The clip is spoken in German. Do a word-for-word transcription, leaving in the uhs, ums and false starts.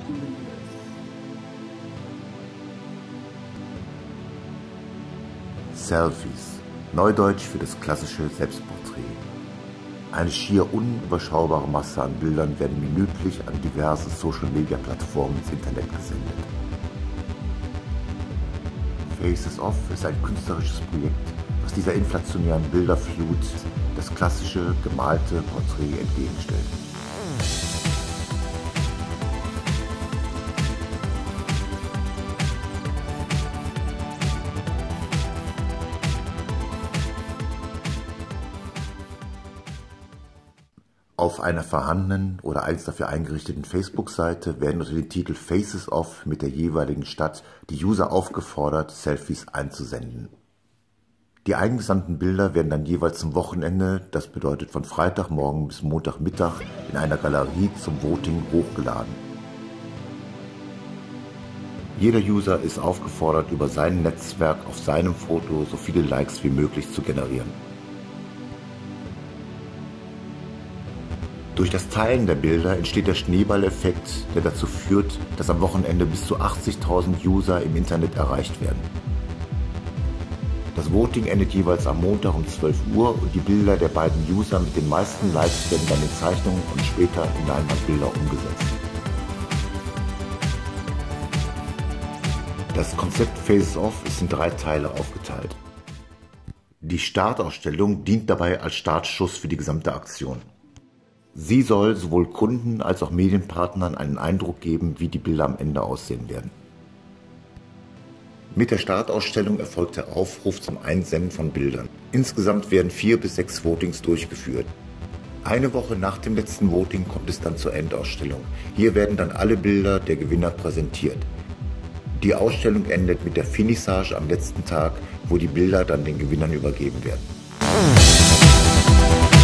Selfies, Neudeutsch für das klassische Selbstporträt. Eine schier unüberschaubare Masse an Bildern werden minütlich an diverse Social-Media-Plattformen ins Internet gesendet. Faces Off ist ein künstlerisches Projekt, was dieser inflationären Bilderflut das klassische, gemalte Porträt entgegenstellt. Auf einer vorhandenen oder einst dafür eingerichteten Facebook-Seite werden unter dem Titel Faces Off mit der jeweiligen Stadt die User aufgefordert, Selfies einzusenden. Die eingesandten Bilder werden dann jeweils zum Wochenende, das bedeutet von Freitagmorgen bis Montagmittag, in einer Galerie zum Voting hochgeladen. Jeder User ist aufgefordert, über sein Netzwerk auf seinem Foto so viele Likes wie möglich zu generieren. Durch das Teilen der Bilder entsteht der Schneeballeffekt, der dazu führt, dass am Wochenende bis zu achtzigtausend User im Internet erreicht werden. Das Voting endet jeweils am Montag um zwölf Uhr und die Bilder der beiden User mit den meisten Likes werden dann in Zeichnungen und später in Leinwandbilder umgesetzt. Das Konzept Faces Off ist in drei Teile aufgeteilt. Die Startausstellung dient dabei als Startschuss für die gesamte Aktion. Sie soll sowohl Kunden als auch Medienpartnern einen Eindruck geben, wie die Bilder am Ende aussehen werden. Mit der Startausstellung erfolgt der Aufruf zum Einsenden von Bildern. Insgesamt werden vier bis sechs Votings durchgeführt. Eine Woche nach dem letzten Voting kommt es dann zur Endausstellung. Hier werden dann alle Bilder der Gewinner präsentiert. Die Ausstellung endet mit der Finissage am letzten Tag, wo die Bilder dann den Gewinnern übergeben werden.